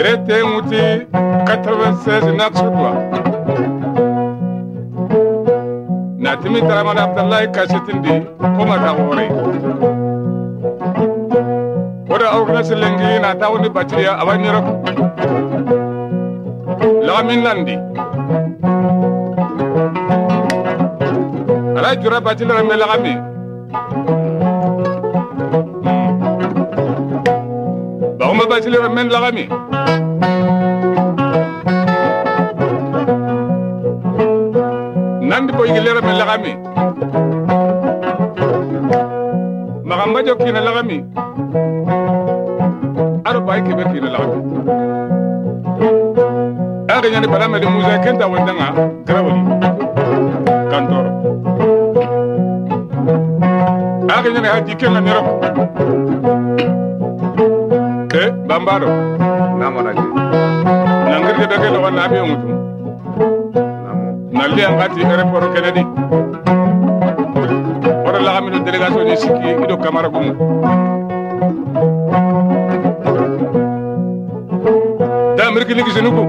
Yerete muti 96 naksudwa. Natimi Taramana Abdallah Kasitindi Komata Hore. Oda August Lengi Natawni Bathily Abanirok. Lamin Nandi. Ala Jura Bathily Melagami. Bauma Bathily Melagami. Nandi boy gilera Melagami. Magamba Jokina Lagami. Aro bay Quebec na Lagami. Aga nyane balama de muza kenta wandanga grawali. Kantor. Aga nyane haji kenga nerok. Bambaro. Namonaji. Nangir de dagelo wana abi mutum. Nali angati aéroport Kennedy. Ora la amino délégation de Siki ido Camara gumu. Da Amerika ligi senuku.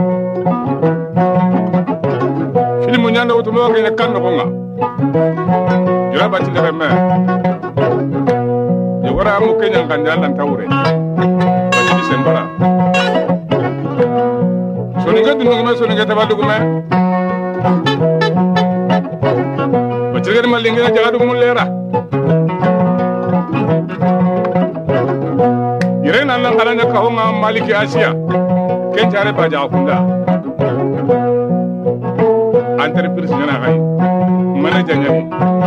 Film nyanda utumo ngene kanno konga. Jura Bathily reme. Yo wara mu Kenya nganda lan tawre. Bathily sembara. Soninga dinuma soninga tabadugume. Bathily malinga jagadu mulera. Irena nan kalanya kahonga maliki Asia. Kenjare baja kunda. Entreprise nyana gai. Manager nyani.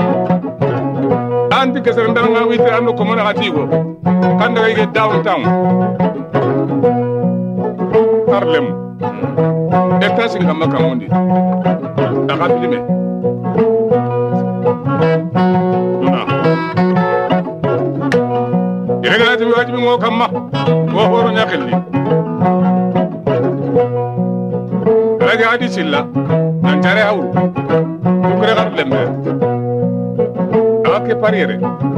Anti kesarandanga wite ando komona gatigo. Kanda gai downtown. Harlem. Eta singa makamundi. Akapilime. Irena tibi wajibi ngo kamma. Wo horo nyakeli. Raja adi silla. Nanjare hauru. Tukure Harlem. Ake parire.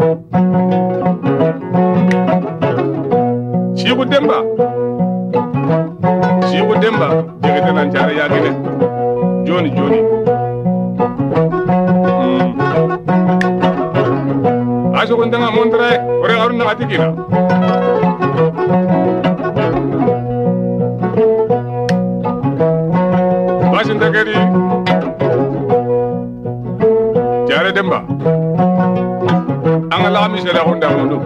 Shibu Demba. Shibu Demba. Jegete nanjare yagine. Johnny. Aso kundanga montre. Ore haruna atikina. Basin tegeri. Jare Demba. Angala mi sera honda mundu.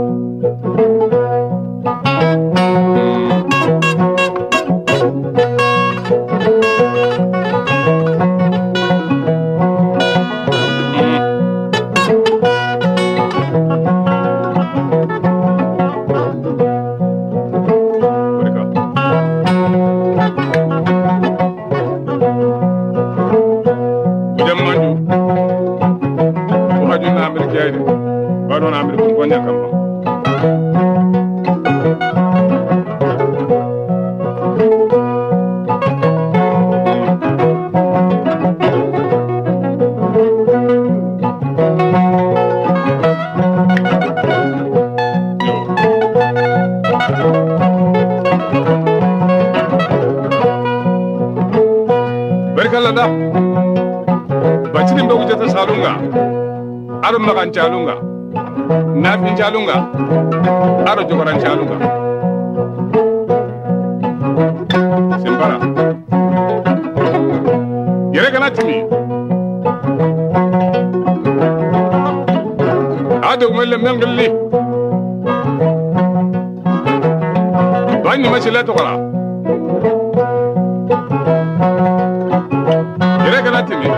Bathily mbe kujata salunga. Aro makan chalunga. Nafi chalunga. Aro jokoran chalunga. Simbara. Yere kana timi. Ado mele mengelli. Bani masila tokola. Yere kana timi.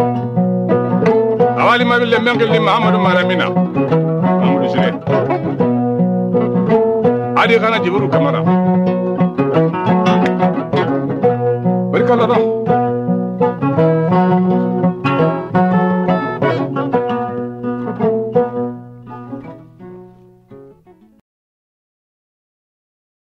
Awali mabille mengelli Muhammadu Maramina. Amadou Sire. Adi kana Jibril Camara. Barkallah.